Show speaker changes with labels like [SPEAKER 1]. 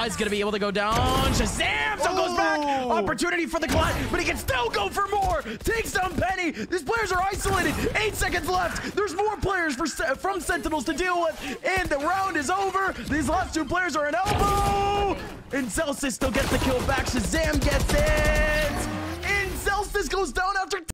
[SPEAKER 1] is going to be able to go down. Shahzam still goes back. Opportunity for the glide, but he can still go for more. Takes down Penny. These players are isolated. 8 seconds left. There's more players from Sentinels to deal with, and the round is over. These last 2 players are an elbow. And Celsius still gets the kill back. Shahzam gets it. And Celsius goes down after